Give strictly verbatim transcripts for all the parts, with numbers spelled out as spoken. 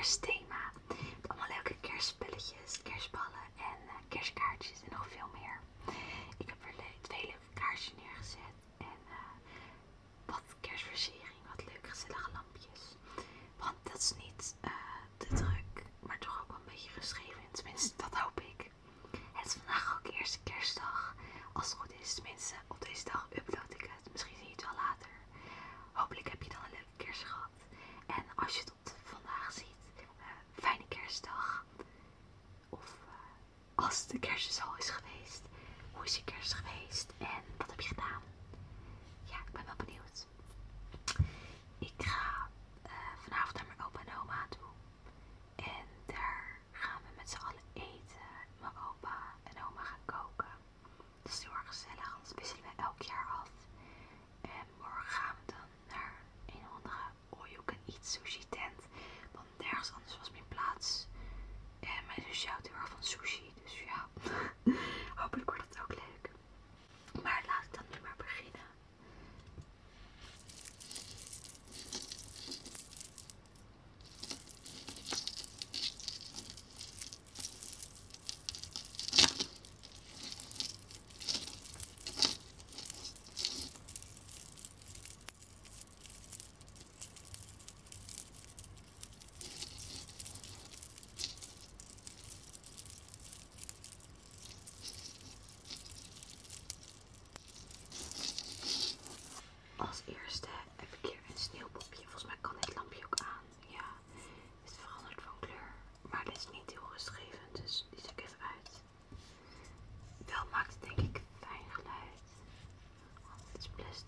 kerstthema. Met allemaal leuke kerstspelletjes, kerstballen en uh, kerstkaartjes en nog veel meer. Ik heb er le twee leuke kaarsjes neergezet en uh, wat kerstversiering, wat leuke gezellige lampjes. Want dat is niet uh, te druk, maar toch ook wel een beetje geschreven. Tenminste, dat hoop ik. Het is vandaag ook eerste kerstdag. Als het goed is, tenminste op deze dag upload ik het. Misschien zie je het wel later. Hopelijk heb je dan een leuke kerst gehad. En als je het op de vandaag ziet, uh, fijne kerstdag. Of uh, als de kerst dus al is geweest, hoe is je kerst geweest en wat heb je gedaan? Ja, ik ben wel benieuwd. Ik ga uh, vanavond naar mijn opa en oma toe. En daar gaan we met z'n allen eten. Mijn opa en oma gaan koken. Dat is heel erg gezellig, anders wisselen we elk jaar af. En morgen gaan we dan naar een of andere all-you-can-eat sushi tent. Want nergens anders was meer plaats. En mijn zusje houdt heel erg van sushi. Dus ja, hopelijk wordt het ook leuk. Maar laat ik dan nu maar beginnen. Als eerste heb ik hier een sneeuwpopje. Volgens mij kan dit lampje ook aan. Ja, het verandert van kleur. Maar dit is niet heel rustgevend, dus die zet ik even uit. Wel maakt het denk ik fijn geluid. Want het is plastic.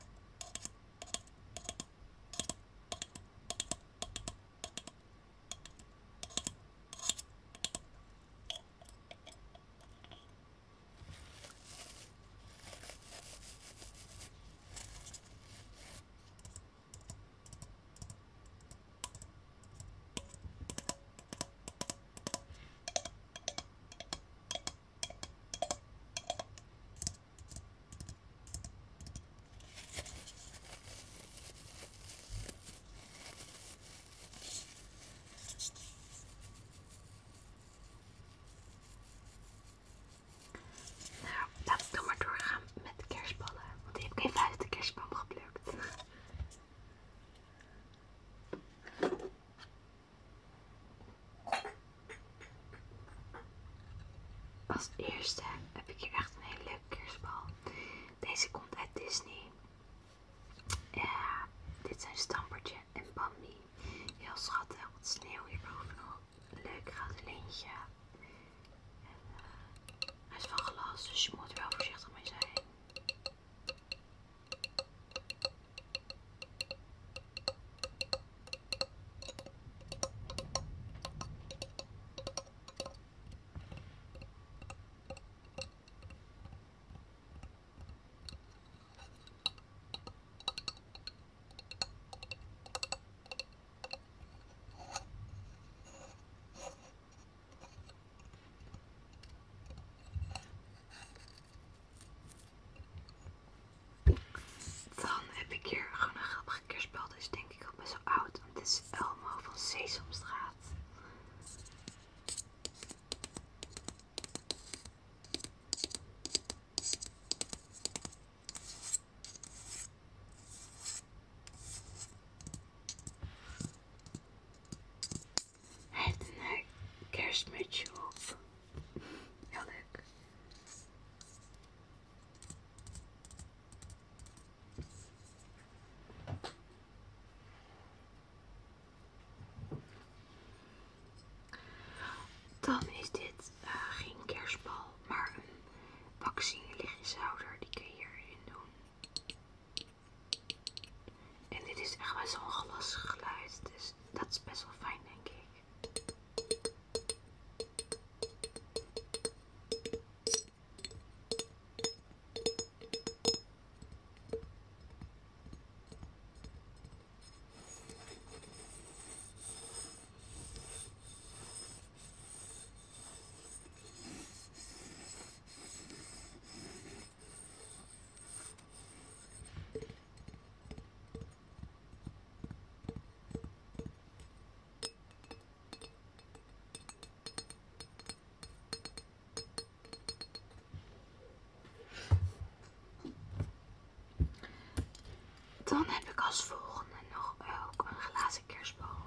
Laat ik dan maar doorgaan met de kerstballen, want die heb ik even uit de kerstboom geplukt. Als eerste heb ik hier echt een hele leuke kerstbal. Deze komt uit Disney. Ja, dit zijn Stampertje en Bambi. Heel schattig, wat sneeuw hierbovenop. Een leuk gouden lintje. En, uh, hij is van glas, dus je moet er wel voorzichtig mee zijn. Dan heb ik als volgende nog ook een glazen kerstbal.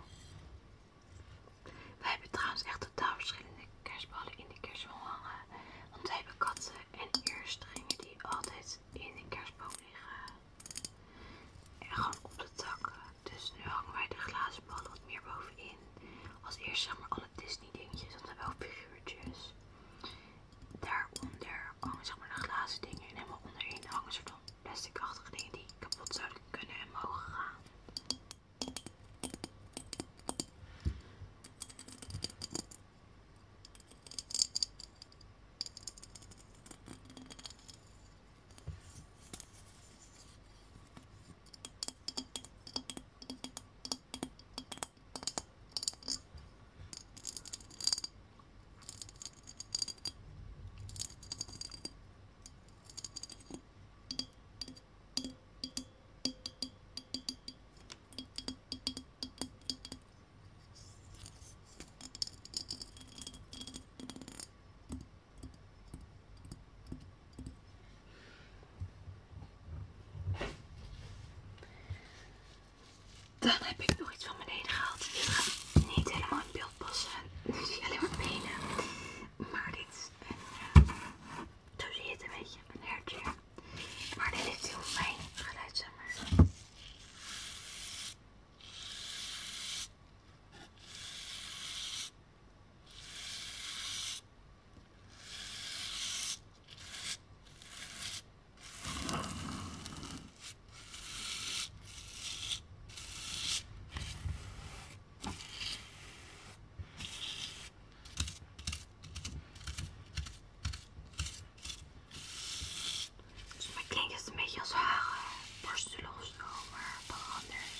Wij hebben trouwens echt totaal verschillende kerstballen in de kerstboom hangen. Want wij hebben katten en eerst gingen die altijd in de kerstboom liggen. En gewoon op de takken. Dus nu hangen wij de glazen ballen wat meer bovenin. Als eerst zeg maar alle Disney dingetjes, want we hebben ook figuurtjes. Daaronder hangen zeg maar de glazen dingen en helemaal onderin hangen soort van plasticachtige dingen die kapot zouden kunnen en mogen gaan. Dan heb ik nog iets van beneden gehaald. Dit gaat niet helemaal in beeld passen. Nu zie je alleen maar benen. Maar dit is een, uh, zo zie je het een beetje, een hertje. Maar dit heeft heel fijn geluid, zeg maar. Klinkt het een beetje als haren, borstelen of zo, maar wat anders.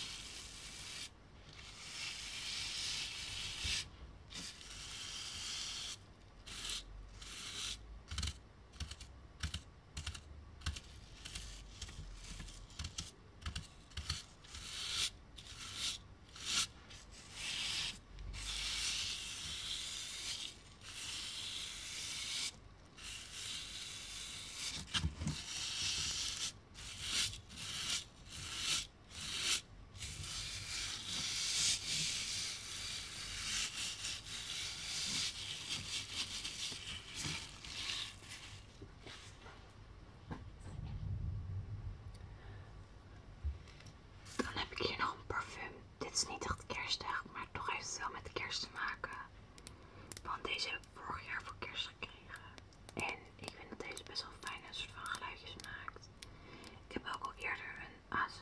Hier nog een parfum. Dit is niet echt kerstig, maar toch heeft het wel met de kerst te maken. Want deze heb ik vorig jaar voor kerst gekregen. En ik vind dat deze best wel fijn en soort van geluidjes maakt. Ik heb ook al eerder een A S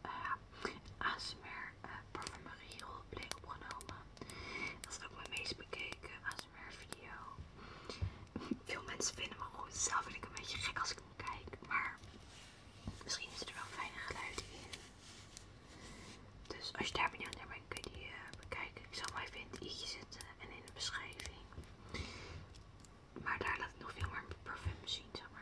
M R uh, parfumerie roleplay opgenomen. Dat is ook mijn meest bekeken A S M R video. Veel mensen vinden me goed. Zelf vind ik een beetje gek als ik hem kijk. Maar misschien is er wel fijne geluiden in. Dus als je daar benieuwd naar bent, kun je die uh, bekijken. Ik zal hem even in het i'tje zetten en in de beschrijving. Maar daar laat ik nog veel meer parfum zien, zeg maar.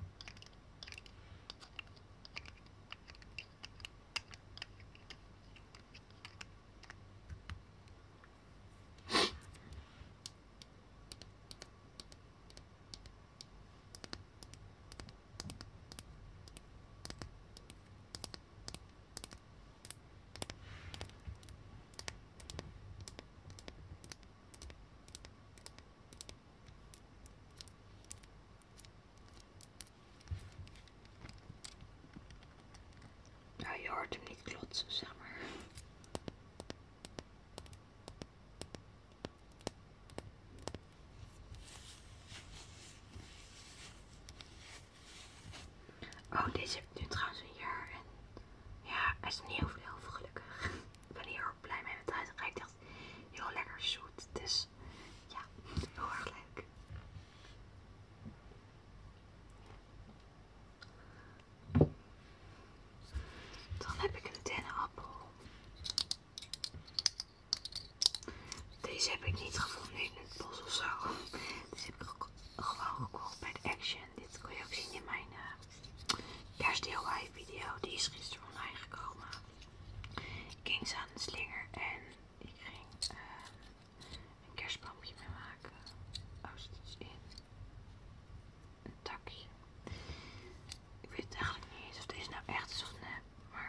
Nou, je hoort hem niet klotsen, zeg maar. Oh, deze heb ik nu trouwens een jaar en ja, hij is niet heel veel, heel veel gelukkig. Ik ben hier ook blij mee met het uitgebreid. Ik dacht, heel lekker zoet. Dus ja, heel erg leuk. Dan heb ik een dennenappel. Deze heb ik niet gevonden in het bos of zo. Deze heb ik gewoon gekocht bij de Action. Dit kon je ook zien in mijn uh, kerstdeel video. Die is gisteren online gekomen. Ik ging ze aan de slinger en ik ging uh, een kerstboompje mee maken. Oh, zit iets in. Een takje. Ik weet eigenlijk niet eens of deze nou echt is of nep. Maar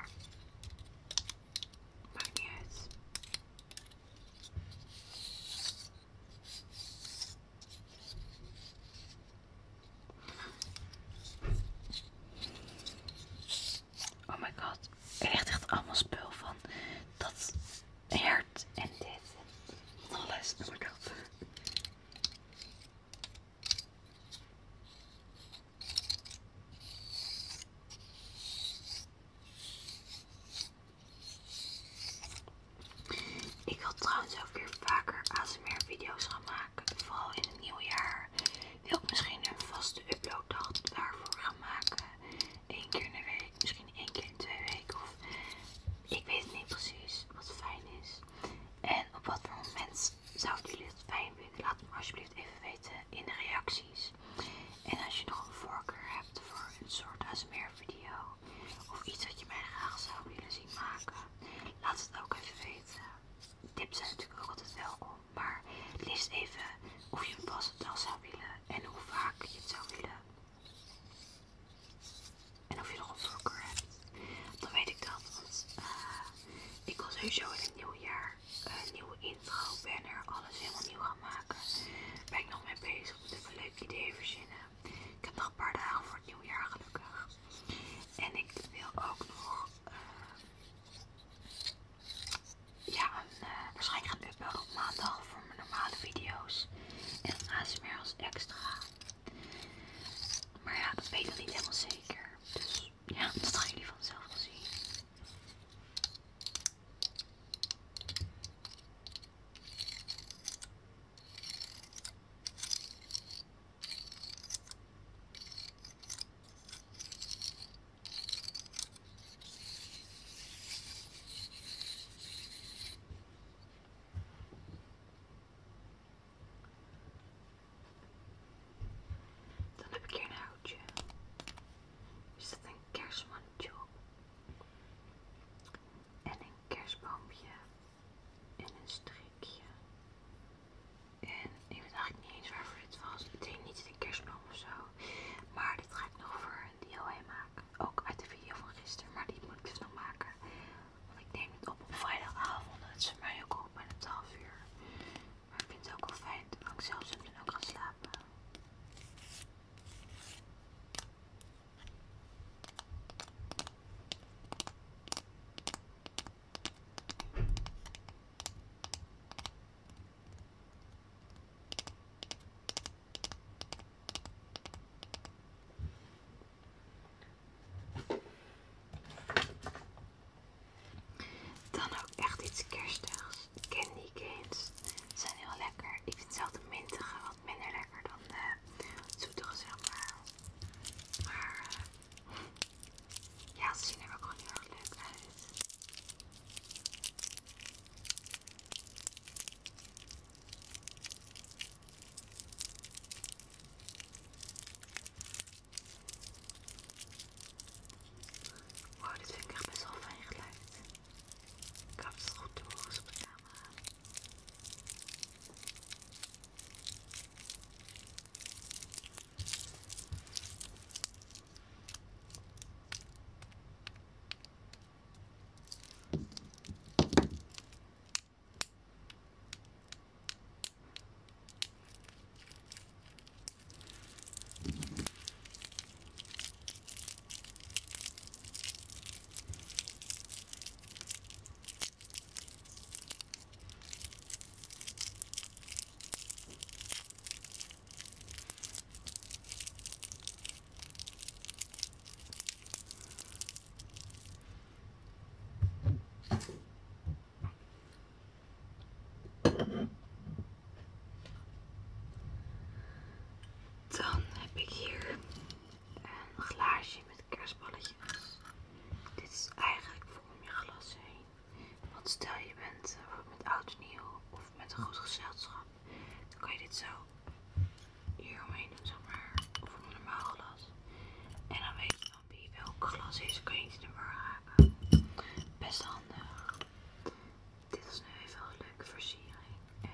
is eigenlijk voor om je glas heen. Want stel je bent uh, met oud en nieuw of met een groot gezelschap, dan kan je dit zo hier omheen doen, zeg maar. Of een normaal glas. En dan weet je dan wie welk glas is, kan je niet in de war raken. Best handig. Dit is nu even een leuke versiering. En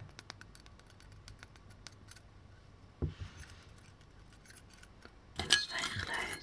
En dat is fijn geluid.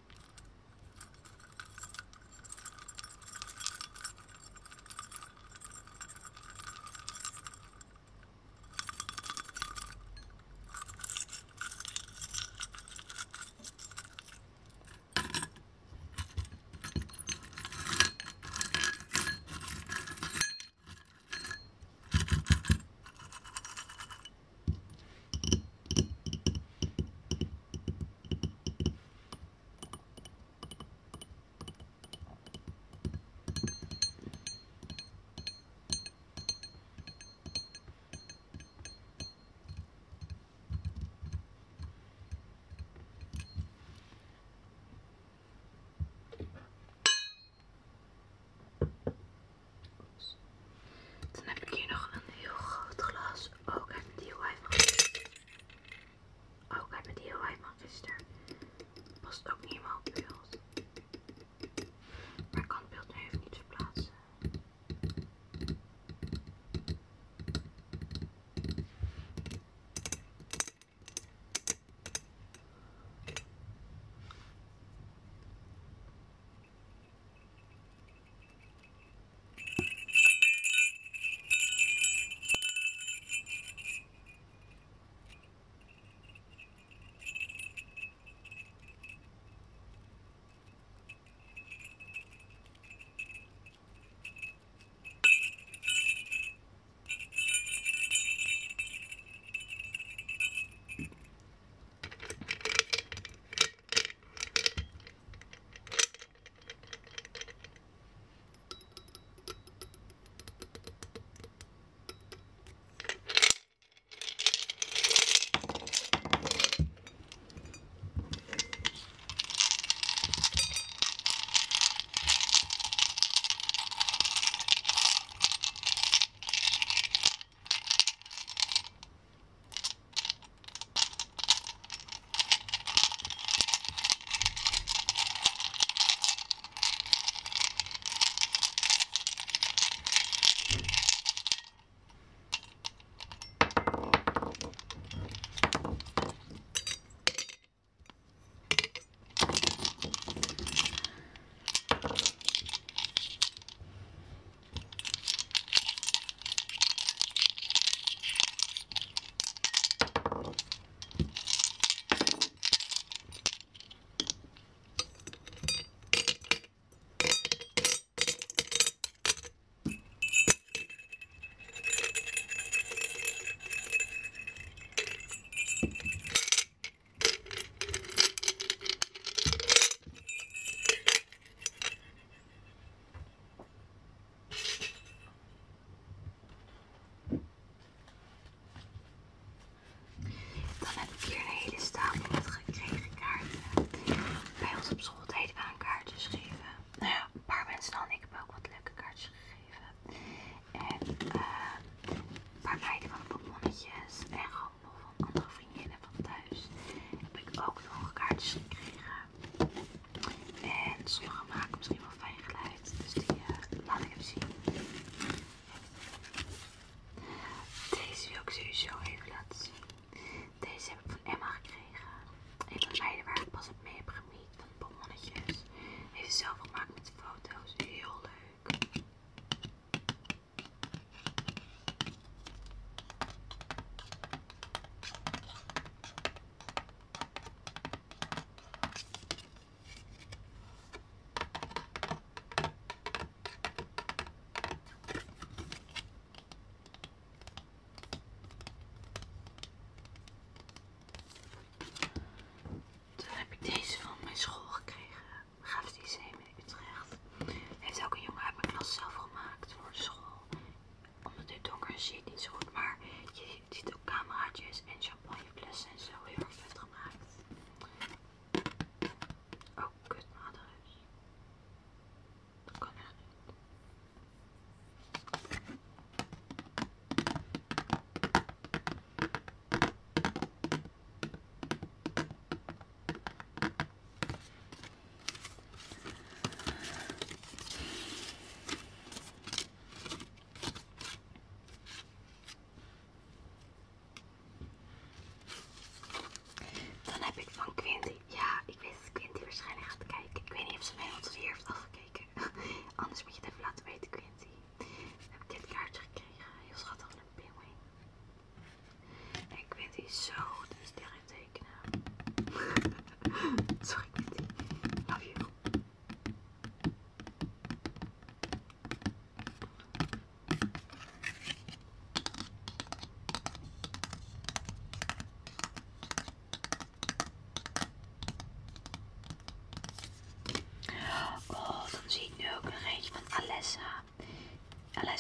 Dan heb ik hier nog een heel groot glas, ook uit mijn D I Y van gisteren. Ook uit mijn D I Y van gisteren. Past ook niet in mijn beeld. Maar ik kan het beeld nu even niet verplaatsen.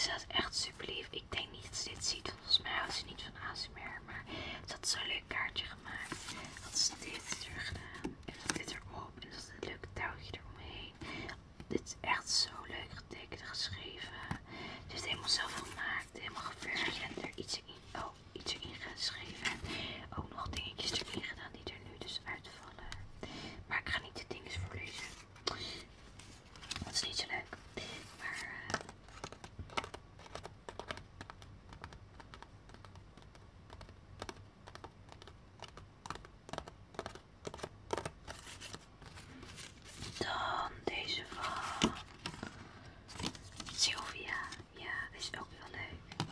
ze had echt super lief. Ik denk niet dat ze dit ziet. Volgens mij houdt ze niet van A S M R. Maar ze had zo'n leuk kaartje gemaakt. Had ze dit er gedaan. En dan dit erop. En dan zat een leuk touwtje eromheen. Dit is echt zo leuk getekend en geschreven. Ze heeft helemaal zelf gemaakt. Helemaal geverfd. En er iets in, oh, iets erin geschreven. Ook nog dingetjes erin gedaan die er nu dus uitvallen. Maar ik ga niet de dingen voorlezen. Dat is niet zo leuk. Maar... Uh, dan deze van Sylvia. Ja, deze is ook heel leuk.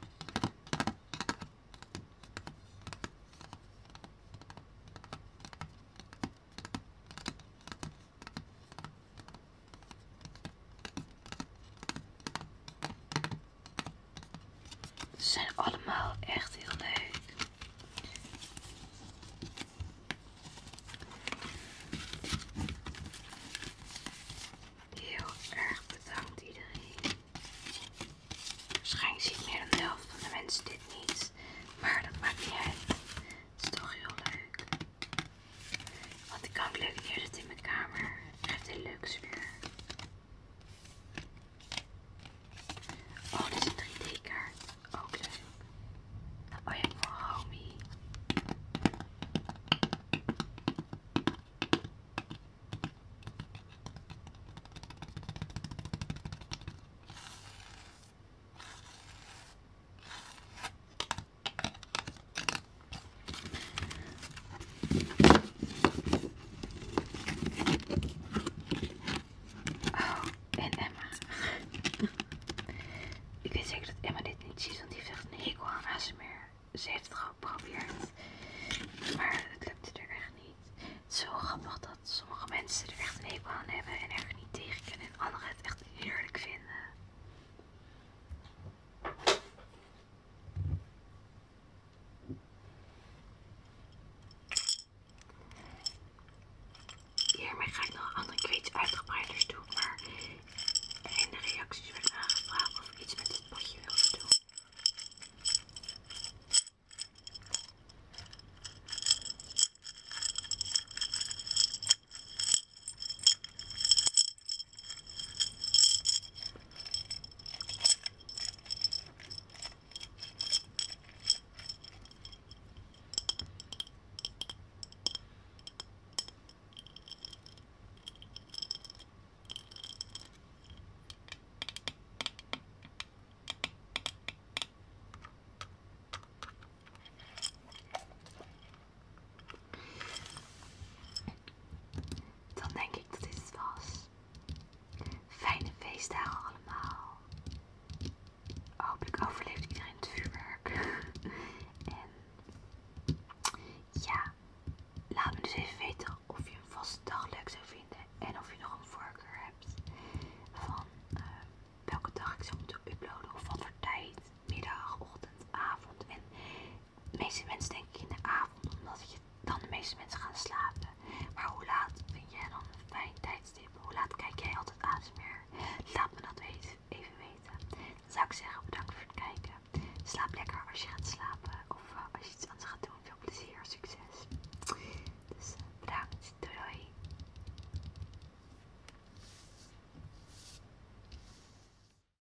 Ze zijn allemaal echt heel leuk. Heel erg bedankt iedereen. Waarschijnlijk ziet meer dan de helft van de mensen dit niet. Maar dat maakt niet uit. Het is toch heel leuk. Want ik kan het leuk neerzetten in mijn kamer. Het geeft heel leuk sfeer. Oh, dit is een drie D kaart. Ook leuk. Oh ja, voor homie. Oh, en Emma. Ik weet zeker dat Emma dit niet ziet, want die heeft echt een hekel aan A S M R. Ze heeft het geprobeerd, maar het lukte er echt niet. Het is zo grappig dat sommige mensen er echt een hekel aan hebben en er niet tegen kunnen en anderen het echt heerlijk vinden. Hiermee ga ik nog andere kweets uitgebreiders doen, maar in de reacties werd aangevraagd of ik iets met dit potje wilde doen. Dan denk ik dat dit het was. Fijne feestdagen allemaal. Hopelijk overleeft iedereen het vuurwerk. En ja, laat me dus even weten of je een vaste dag leuk zou vinden. En of je nog een voorkeur hebt van uh, welke dag ik zou moeten uploaden. Of wat voor tijd. Middag, ochtend, avond. En de meeste mensen denken in de avond, omdat je dan de meeste mensen gaan slapen. Maar hoe laat vind jij dan een fijn tijdstip? Hoe laat kijk jij altijd A S M R? Laat me dat weten, even weten. Dan zou ik zeggen bedankt voor het kijken. Slaap lekker als je gaat slapen.